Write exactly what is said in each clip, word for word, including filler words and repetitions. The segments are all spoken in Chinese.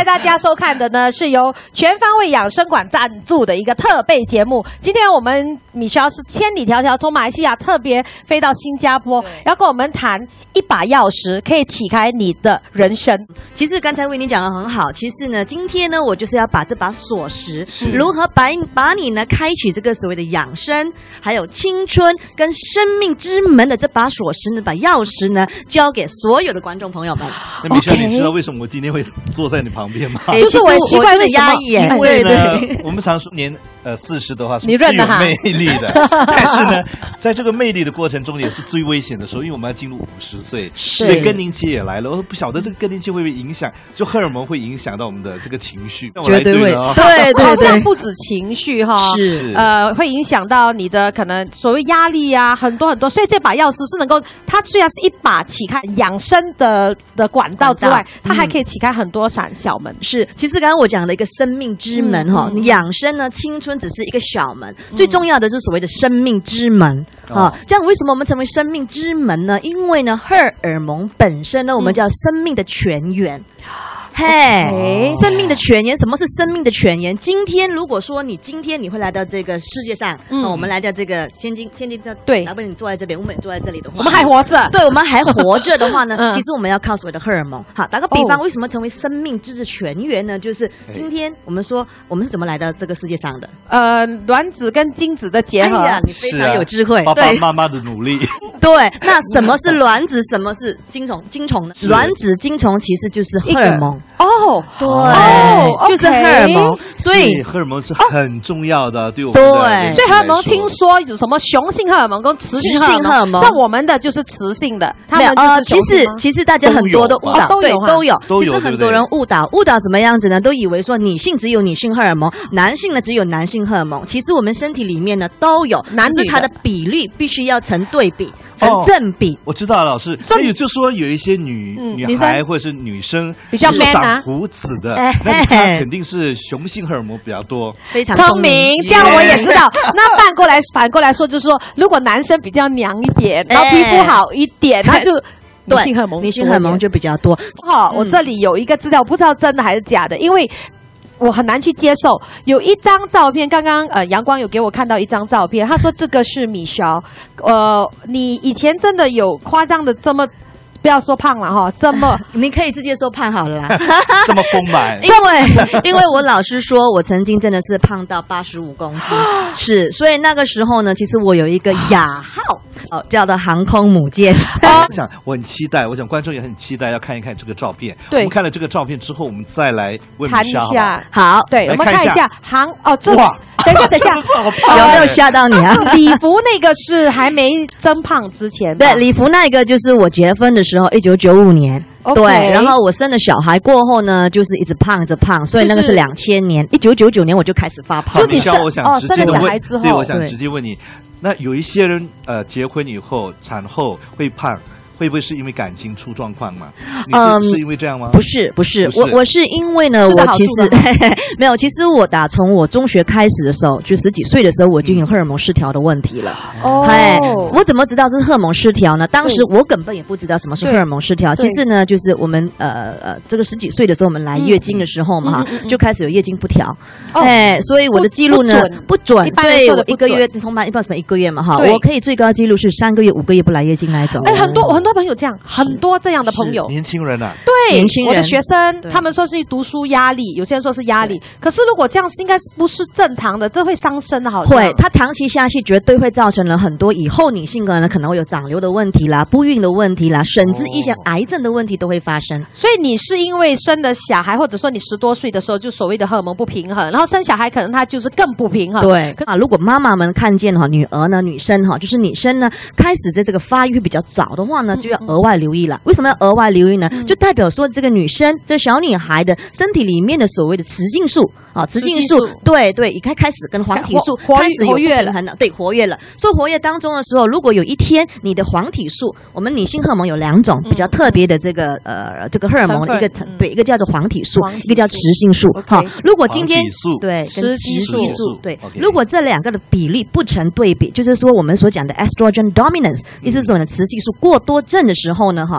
大家收看的呢是由全方位养生馆赞助的一个特备节目。今天我们米肖是千里迢迢从马来西亚特别飞到新加坡，要跟我们谈一把钥匙可以启开你的人生。 其实刚才为你讲的很好，其实呢，今天呢，我就是要把这把锁匙，如何把把你呢开启这个所谓的养生，还有青春跟生命之门的这把锁匙呢，把钥匙呢交给所有的观众朋友们。 那米肖，你知道为什么我今天会坐在你旁边吗？ 欸、 就是我很奇怪为什么， 因为呢，我们常说年呃四十的话是最有魅力的，但是呢，在这个魅力的过程中也是最危险的时候，因为我们要进入五十岁，所以更年期也来了。我不晓得这个更年期会不会影响，就荷尔蒙会影响到我们的这个情绪， 绝对会， 对对对， 好像不止情绪哈， 是呃，会影响到你的可能所谓压力啊，很多很多。所以这把钥匙是能够，它虽然是一把启开养生的的管道之外，它还可以启开很多扇小门。 是，其实刚刚我讲的一个生命之门哈，嗯嗯、养生呢，青春只是一个小门，嗯、最重要的是所谓的生命之门啊。这样为什么我们成为生命之门呢？因为呢，荷尔蒙本身呢，我们叫生命的泉源。嘿， hey, 生命的泉源，什么是生命的泉源？今天如果说你今天你会来到这个世界上，嗯，我们来到这个先进先进这对， 要不然你坐在这边，我们也坐在这里的话， 我们还活着， 对，我们还活着的话呢，嗯、其实我们要靠所谓的荷尔蒙。好，打个比方，哦、为什么成为生命之的泉源呢？就是今天我们说我们是怎么来到这个世界上的？ 呃，卵子跟精子的结合。 哎呀，你非常有智慧， 爸爸妈妈的努力。 对，那什么是卵子？什么是精虫？精虫呢？卵子、精虫其实就是荷尔蒙。 哦， 对， 哦、 就是荷尔蒙，所以荷尔蒙是很重要的，哦、对我们对， 所以荷尔蒙听说有什么雄性荷尔蒙跟雌性荷尔蒙，像我们的就是雌性的，他们就是其实其实大家很多的误导，对，都有，其实很多人误导，误导什么样子呢？都以为说女性只有女性荷尔蒙，男性呢只有男性荷尔蒙，其实我们身体里面呢都有， 男女它的比例必须要成对比，成正比。 我知道了，老师，所以就说有一些女女孩或者是女生比较 man 啊。 胡子的，那她肯定是雄性荷尔蒙比较多， 非常聪明。这样我也知道。那反过来反过来说，就是说，如果男生比较娘一点，然后皮肤好一点，那就女性荷尔蒙， 女性荷尔蒙就比较多。 好，我这里有一个资料，不知道真的还是假的，因为我很难去接受。有一张照片，刚刚呃阳光有给我看到一张照片，他说这个是米肖，呃，你以前真的有夸张的这么？不要说胖了哈，这么你可以直接说胖好了啦， 这么丰满。 因为因为我老实说，我曾经真的是胖到八十五公斤，是，所以那个时候呢，其实我有一个雅号，哦，叫做航空母舰。 我想我很期待，我想观众也很期待要看一看这个照片。 对， 我们看了这个照片之后，我们再来问谈一下。 好， 对，我们看一下航哦，这哇， 等一下，等一下， 有没有吓到你啊？ 礼服那个是还没增胖之前， 对，礼服那个就是我结婚的时候，一九九五年。Okay. 对，然后我生了小孩过后呢，就是一直胖，一直胖，所以那个是两千年，一九九九年我就开始发胖。 就你生我想哦，生了小孩之后， 对，我想直接问你，那有一些人呃结婚以后产后会胖。会不会是因为感情出状况嘛？你是、嗯、是因为这样吗？ 不是，不是，不是我我是因为呢，我其实没有，其实我打从我中学开始的时候，就十几岁的时候，我就有荷尔蒙失调的问题了。哦，哎，我怎么知道是荷尔蒙失调呢？当时我根本也不知道什么是荷尔蒙失调。其实呢，就是我们呃呃，这个十几岁的时候，我们来月经的时候嘛，哈、嗯嗯，就开始有月经不调。哦、哎，所以我的记录呢不准，所以我一个月从班一般什么一个月嘛，哈，我可以最高记录是三个月、五个月不来月经那一种。 哎，很多很多。很多朋友这样，很多这样的朋友， 年轻人啊， 对， 年轻人， 我的学生，他们说是读书压力，有些人说是压力。可是如果这样是应该是不是正常的，这会伤身的，好像会，它长期下去绝对会造成了很多以后女性可能可能会有长瘤的问题啦、不孕的问题啦，甚至一些癌症的问题都会发生。 所以你是因为生了小孩，或者说你十多岁的时候就所谓的荷尔蒙不平衡，然后生小孩可能他就是更不平衡。 对啊，如果妈妈们看见哈女儿呢、女生哈，就是女生呢开始在这个发育会比较早的话呢，就要额外留意。为什么要额外留意呢？就代表说这个女生，这小女孩的身体里面的所谓的雌激素啊，雌激素，对对，已开开始跟黄体素开始活跃了， 对，活跃了。所以活跃当中的时候，如果有一天你的黄体素，我们女性荷尔蒙有两种比较特别的这个呃这个荷尔蒙，一个对，一个叫做黄体素，一个叫雌性素。好，如果今天对跟雌激素对，如果这两个的比例不成对比，就是说我们所讲的 estrogen dominance， 意思是说呢雌激素过多症的时候呢，哈。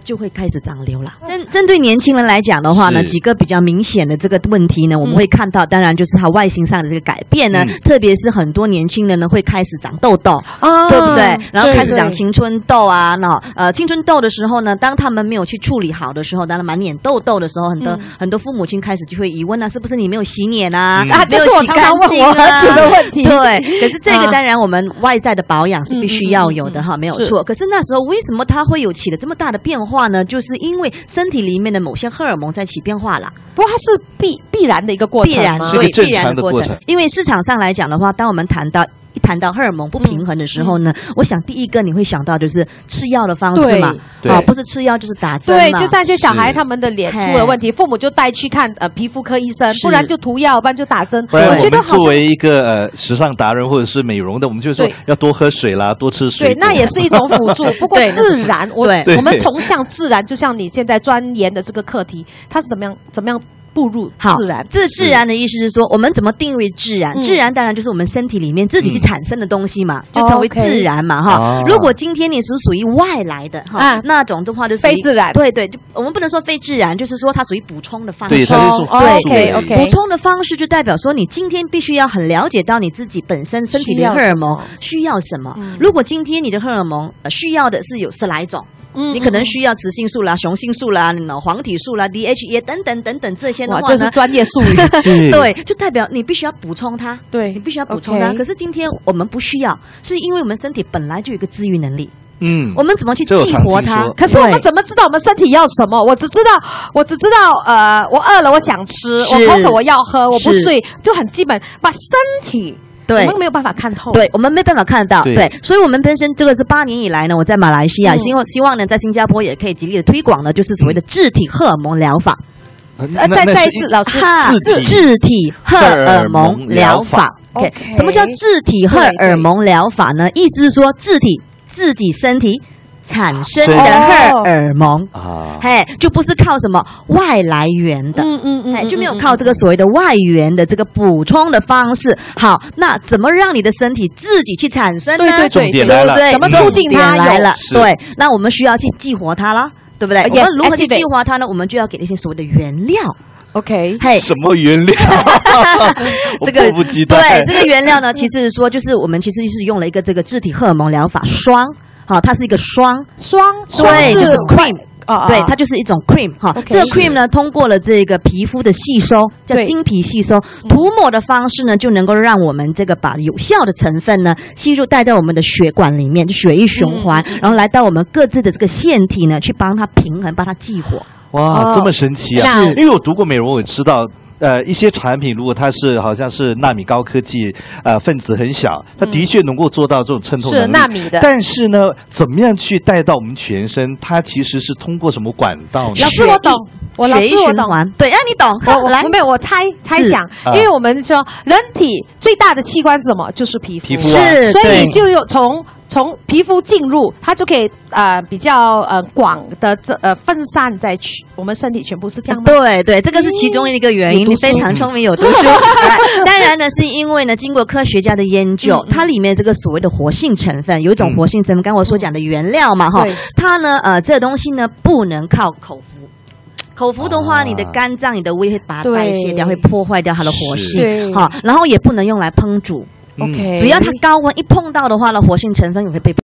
就会开始长瘤了。针针对年轻人来讲的话呢，几个比较明显的这个问题呢，我们会看到，当然就是他外形上的这个改变呢，嗯、特别是很多年轻人呢会开始长痘痘，啊、对不对？然后开始长青春痘啊，那呃青春痘的时候呢，当他们没有去处理好的时候，当然满脸痘痘的时候，很多、嗯、很多父母亲开始就会疑问啊，是不是你没有洗脸啊？嗯、啊， 没有洗干净啊？儿子的问题。 对，可是这个当然我们外在的保养是必须要有的哈，嗯、没有错。可是那时候为什么它会有起了这么大的变化呢？就是因为身体里面的某些荷尔蒙在起变化了。 不过它是必必然的一个过程， 必然对必然的过程。因为市场上来讲的话，当我们谈到一谈到荷尔蒙不平衡的时候呢，嗯、我想第一个你会想到就是吃药的方式嘛，啊，不是吃药就是打针嘛。 对，就像一些小孩他们的脸出了问题，父母就带去看呃皮肤科医生，不然就涂药，不然就打针。 我觉得作为一个呃时尚达人或者是美容的，我们就说要多喝水啦，多吃水。 对，那也是一种辅助。不过自然，我我们崇尚自然，就像你现在钻研的这个课题，它是怎么样怎么样步入自然。 这自然的意思是说，我们怎么定位自然？自然当然就是我们身体里面自己去产生的东西嘛，就称为自然嘛哈。如果今天你是属于外来的哈，那种的话就是非自然。 对对，就我们不能说非自然，就是说它属于补充的方式。 对，它就是辅助。 对 ，OK， 补充的方式就代表说，你今天必须要很了解到你自己本身身体的荷尔蒙需要什么。如果今天你的荷尔蒙需要的是有十来种。嗯，你可能需要雌性素啦、雄性素啦、黄体素啦、D H A 等等等等这些的话呢， 这是专业术语。 对，就代表你必须要补充它。 对， 你必须要补充它。可是今天我们不需要，是因为我们身体本来就有一个自愈能力。 嗯， 我们怎么去激活它？ 可是我们怎么知道我们身体要什么？我只知道，我只知道，呃，我饿了，我想吃；我口渴，我要喝；我不睡，就很基本，把身体。 对， 我们没有办法看透。 对，我们没办法看得到。对，对，所以我们本身这个是八年以来呢，我在马来西亚，希望、嗯、希望呢，在新加坡也可以极力的推广呢，就是所谓的自体荷尔蒙疗法。 呃，再再一次，老师， 自自体荷尔蒙疗法。OK， 什么叫自体荷尔蒙疗法呢？意思是说，自体自己身体产生的荷尔蒙啊，嘿，就不是靠什么外来源的，嗯嗯嗯，嘿，就没有靠这个所谓的外源的这个补充的方式。好，那怎么让你的身体自己去产生呢？ 对对对，对不对？怎么促进它来了？对，那我们需要去激活它了，对不对？我们如何去激活它呢？我们就要给那些所谓的原料。 OK， 嘿， 什么原料？这个迫不及待。 对，这个原料呢，其实说就是我们其实是用了一个这个自体荷尔蒙疗法霜。好，它是一个霜霜， 对，就是 cream， 哦，对，它就是一种 cream 哈。这个 cream 呢，通过了这个皮肤的吸收，叫经皮吸收，涂抹的方式呢，就能够让我们这个把有效的成分呢吸入带在我们的血管里面，就血液循环，嗯、然后来到我们各自的这个腺体呢，去帮它平衡，帮它激活。 哇，哦、这么神奇啊！因为我读过美容，我知道。呃，一些产品如果它是好像是纳米高科技，呃，分子很小，它的确能够做到这种渗透能力。 是纳米的。 但是呢，怎么样去带到我们全身？它其实是通过什么管道呢？ 老师我懂，我老师我懂。 对，啊，你懂。 我来，没有，我猜猜想，因为我们说人体最大的器官是什么？就是皮肤。 皮肤是， 所以就有从。从皮肤进入，它就可以呃比较呃广的这呃分散在我们身体全部是这样吗？ 对对，这个是其中一个原因。你非常聪明，有读书。当然呢，是因为呢，经过科学家的研究，它里面这个所谓的活性成分，有一种活性成分，刚才我所讲的原料嘛哈，它呢呃这个东西呢不能靠口服。口服的话，你的肝脏、你的胃会把它代谢掉，会破坏掉它的活性。好，然后也不能用来烹煮。 OK， 只要它高温一碰到的话呢，活性成分也会被